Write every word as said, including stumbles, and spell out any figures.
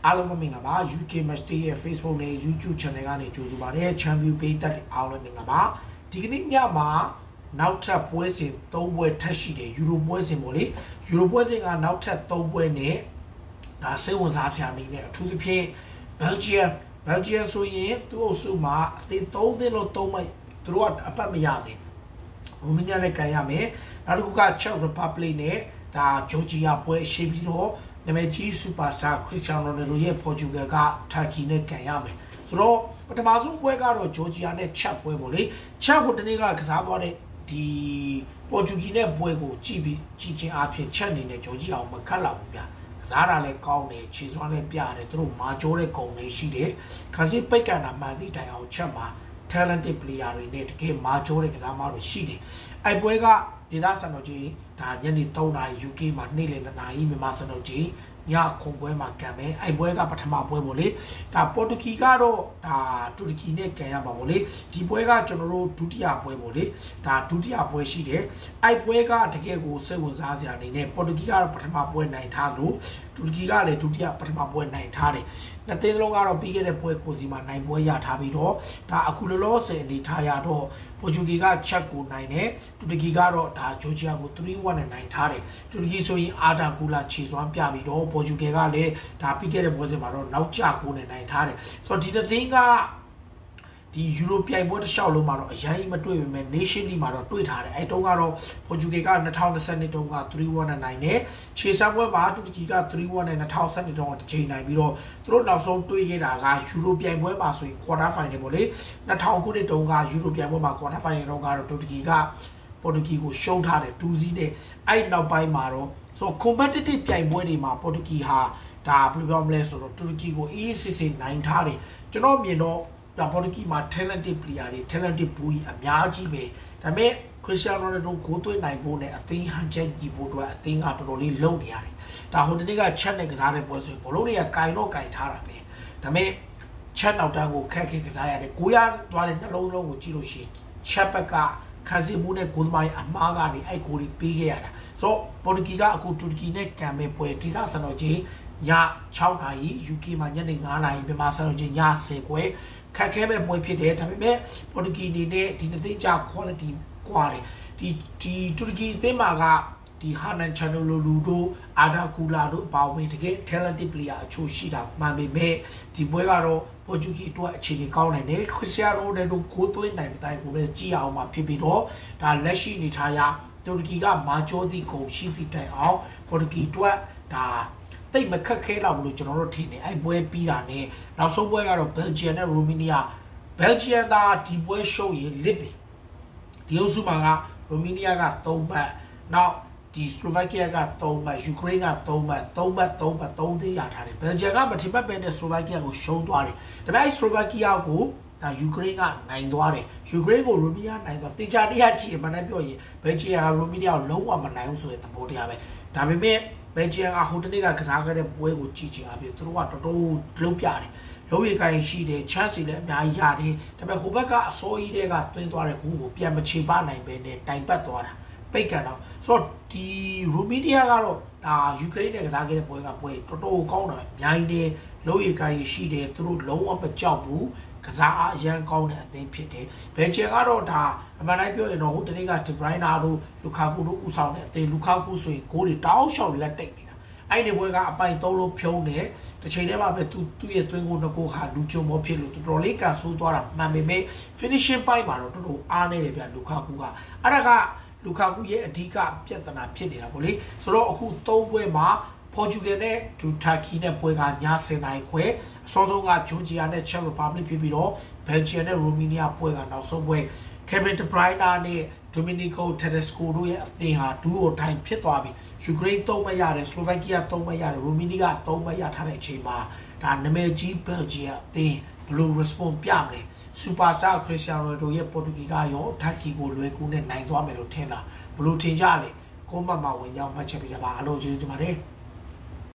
အားလုံးပဲမင်္ဂလာပါ ယူ ကေ Match Day ရဲ့ Facebook နဲ့ YouTube Channel ကနေကြိုဆိုပါရစေ Champion ပေးသက်အားလုံးမင်္ဂလာပါဒီကနေ့ညမှာနောက်ထပ်ပွဲစဉ်သုံးပွဲထပ်ရှိတယ်ယူရိုပွဲစဉ်ပေါ့လေယူရိုပွဲစဉ်ကနောက်ထပ်သုံးပွဲနဲ့ဒါစိတ်ဝင်စားစရာအနေနဲ့အထူးသဖြင့် Belgium Belgium ဆိုရင်သူ့အုပ်စုမှာအသင်းသုံးသင်းလို့သုံးမှသူတို့ကအပတ်မရသေးဘူးရိုမေးနီးယားနဲ့ကန်ရမယ်နောက်တစ်ခုက Czech Republic နဲ့ဒါ Georgia ပွဲရှိပြီးတော့နာမည်ကြီး Superstar Cristiano Ronaldo ရဲ့ Portugal က Turkey နဲ့ကန်ရမယ်ဆိုတော့ပထမဆုံးပွဲကတော့ Georgia နဲ့ Czech ပွဲပေါ့လေ Czech ဟိုတနေ့ကကစားသွားတဲ့ဒီ Portugal နဲ့ပွဲကိုကြည့်ပြီးကြည့်ချင်းအပြင် Czech အနေနဲ့ Georgia အောင်မခတ်လောက်ဘူးဗျာကစားတာလည်းကောင်းတယ်ခြေစွမ်းလည်းပြတယ်သူတို့မာကျိုးတဲ့ဂုဏ်လေးရှိတယ်ခါစီပိတ်ကန်တာမှန်သည့်တိုင်အောင် Czech မှာ talented player တွေနဲ့တကယ်မာကျိုးတဲ့ကစားသမားတွေရှိတယ်အဲ့ပွဲကဒေသစံတော်ကြီးဒါညနေသုံးနာရီ ယူ ကေ မှာနေ့လယ်နှစ်နာရီမြန်မာစံတော်ကြီးညခုံပွဲမှာကန်မယ်အဲ့ပွဲကပထမပွဲပေါ့လေဒါပေါ်တူဂီကတော့ဒါတူရကီနဲ့ကန်ရမှာပေါ့လေဒီပွဲကကျွန်တော်တို့ဒုတိယပွဲပေါ့လေဒါဒုတိယပွဲရှိတယ်အဲ့ပွဲကတကယ်ကိုစိတ်ဝင်စားစရာအနေနဲ့ပေါ်တူဂီကတော့ပထမပွဲနိုင်ထားလို့တူရကီကလည်းဒုတိယပထမပွဲနိုင်ထားတယ်နှစ်သင်းလုံးကတော့ပြီးခဲ့တဲ့ပွဲကိုစီမှာနိုင်ပွဲရထားပြီးတော့ဒါအခုလောလောဆယ်အနေထားရတော့ပေါ်တူဂီကချက်ကိုနိုင်တယ်တူရကီကတော့ဒါဂျော်ဂျီယာကို three one နဲ့နိုင်ထားတယ်တူရကီဆိုရင်အာဒါကူလာခြေစွမ်းပြပြီးတော့ပေါ်တူဂီကလည်းဒါပြီးခဲ့တဲ့ပွဲစဉ်မှာတော့နောက်ကျကိုနဲ့နိုင်ထားတယ်ဆိုတော့ဒီတစ်သင်းကဒီယူရိုပြိုင်ပွဲတစ်လျှောက်လုံးမှာတော့အရင်မတွေ့ပေမဲ့ Nation League မှာတော့တွေ့ထားတယ်အဲတုန်းကတော့ပေါ်တူဂီက၂၀၂၂တုန်းက three one နဲ့နိုင်တယ်ခြေစမ်းပွဲမှာတူရကီက three one နဲ့၂၀၁၂တုန်းကတစ်ချိန်နိုင်ပြီးတော့သူတို့နောက်ဆုံးတွေ့ခဲ့တာကယူရိုပြိုင်ပွဲမှာဆိုရင် quarter final ပေါ့လေ၂၀၀၀ခုနှစ်တုန်းကယူရိုပြိုင်ပွဲမှာ quarter final တုန်းကတော့တူရကီကပေါ်တူဂီကိုရှုံးထားတယ် two zero နဲ့အဲ့နောက်ပိုင်းမှာတော့ဆို competitive ပြိုင်ပွဲတွေမှာပေါ်တူဂီဟာဒါဘယ်လိုပြောမလဲဆိုတော့တူရကီကိုအေးအေးဆေးဆေးနိုင်ထားတယ်ကျွန်တော်မြင်တော့ဒါပေါ်တူဂီမှာ talented player တွေ talented ဘူကြီးအများကြီးပဲဒါပေမဲ့ Cristiano Ronaldo ကိုသွင်းနိုင်ဖို့နဲ့အသင်းဟန်ချက်ကြီးဖို့အတွက်အသင်းကတော်တော်လေးလုံနေရတယ်ဒါဟိုတနေ့က Czech နဲ့ကစားတဲ့ပွဲဆိုရင်ဘလုံးတွေကကင်တော့ကင်ထားတာပဲဒါပေမဲ့ Czech နောက်တန်းကိုခက်ခဲကစားရတယ်ကိုရသွားတဲ့နှလုံးလုံးကိုကြည့်လို့ရှိရင် Czech ဘက်ကခါစီဘူးနဲ့ဂိုးသမားရဲ့အမားကနေအဲ့ကိုလေးပေးခဲ့ရတာဆိုတော့ပေါ်တူဂီကအခုတူရကီနဲ့ကန်မဲ့ပွဲဒေသစံတော်ကြီးည၆နာရီ ယူ ကေ မှာညနေ၅နာရီမြန်မာစံတော်ကြီးည၁၀ခွဲခက်ခဲမဲ့ပွဲဖြစ်တယ်ဒါပေမဲ့ပေါ်တူဂီအနေနဲ့ဒီနှစ်သိန်းကြာ quality ကွာတယ်ဒီဒီတူရကီအသင်းမှာကဒီဟာနန်ချန်နိုလိုလူတို့အာဒါကူလာတို့ပေါင်းပြီးတကယ် talented player အချို့ရှိတာမှန်ပေမဲ့ဒီပွဲကတော့ပေါ်တူဂီအတွက်အခြေအနေကောင်းနိုင်တယ်ခရစ္စတီယာနိုရိုနယ်ဒိုကိုသွင်းနိုင်တဲ့ကိုပဲကြည့်အောင်မှာဖြစ်ပြီးတော့ဒါလက်ရှိအနေထားရတူရကီကမာကျိုးသည့်ကိုရှိသည့်တိုင်အောင်ပေါ်တူဂီအတွက်ဒါတိတ်မခက်ခဲတော့ဘူးလို့ကျွန်တော်တို့ထင်တယ်အဲ့ပွဲပြီးတာနဲ့နောက်ဆုံးပွဲကတော့ Belgium နဲ့ Romania Belgium ကဒီပွဲရှုံးရင်လစ်ပြီဒီအုပ်စုမှာက Romania ကသုံးမှတ်နောက်ဒီ Slovakia ကသုံးမှတ် Ukraine ကသုံးမှတ်သုံးမှတ်သုံးမှတ်သုံးသင်းရထားတယ် Belgium ကမထင်မှတ်ပဲနဲ့ Slovakia ကိုရှုံးသွားတယ်ဒါပေမဲ့ Slovakia ကိုဒါ Ukraine ကနိုင်သွားတယ် Ukraine ကို Romania နိုင်သွားတေချာတရားကြည့်မှန်းပြောရင် Belgium က Romania ကိုလုံးဝမနိုင်ဘူးဆိုတဲ့သဘောတရားပဲဒါပေမဲ့ Belgium ကဟိုတနေ့ကကစားခဲ့တဲ့ပွဲကိုကြည့်ချင်အပြင်သူတို့ကတော်တော်လုံးပြတယ်လုံးရကိုင်းရှိတယ် chance လည်းအများကြီးရတယ်ဒါပေမဲ့ဟိုဘက်ကအစိုးရတွေကတွင်းသွားတဲ့ဂိုးကိုပြန်မချေပနိုင်ပဲနဲ့တိုင်ပတ်သွားတာပိတ်ကန်တော့ဆိုတော့ဒီ Romania ကတော့ဒါ Ukraine နဲ့ကစားခဲ့တဲ့ပွဲကပွဲတော်တော်ကောင်းတယ်အများကြီးတယ်လုံးရကိုင်းရှိတယ်သူတို့လုံးဝမကြောက်ဘူးကစားအရန်ကောင်းတဲ့အသင်းဖြစ်တယ်ဘယ်ချင်ကတော့ဒါအမှန်တိုင်းပြောရင်တော့ဟိုတနေ့က De Bruyne တို့ Lukaku တို့ဥဆောင်တဲ့အသင်း Lukaku ဆိုရင်ဂိုးတွေတောင်းလျှောက်လက်တိတ်နေတာအဲ့ဒီပွဲကအပိုင်သုံးလုံးဖြုံးတယ်တစ်ချိန်တည်းမှာပဲသူသူ့ရဲ့သွင်းကိုနှစ်ကိုဟာလူချုံမောဖြစ်လို့တော်တော်လေးကန်ဆိုးသွားတာမှန်ပေမဲ့ finishing ပိုင်းမှာတော့တော်တော်အားနေတယ်ဗျ Lukaku ကအဲ့ဒါက Lukaku ရဲ့အဓိကပြဿနာဖြစ်နေတာပေါ့လေဆိုတော့အခုသုံးပွဲမှာPortugal နဲ့ Turkey နဲ့ပွဲကည၁၀နာရီခွဲအစောဆုံးက Georgia နဲ့ Czech Republic ဖြစ်ပြီးတော့ Belgium နဲ့ Romania ပွဲကနောက်ဆုံးပွဲ Kevin De Bruyne နဲ့ Domenico Tedesco တို့ရဲ့အသင်းဟာဒူးအိုတိုင်းဖြစ်သွားပြီ Ukraine သုံးမှရတယ် Slovakia သုံးမှရတယ် Romania သုံးမှရထားတဲ့အချိန်မှာဒါနာမည်ကြီး Belgium အသင်းဘယ်လို response ပြမလဲ Superstar Cristiano Ronaldo ရဲ့ Portugal ကရော Turkey ကိုလွယ်ကူနဲ့နိုင်သွားမယ်လို့ထင်တာဘယ်လိုထင်ကြလဲကိုမမဝင်ရောက်မှတ်ချက်ပြကြပါအလို့ကျေးဇူးတင်ပါတယ်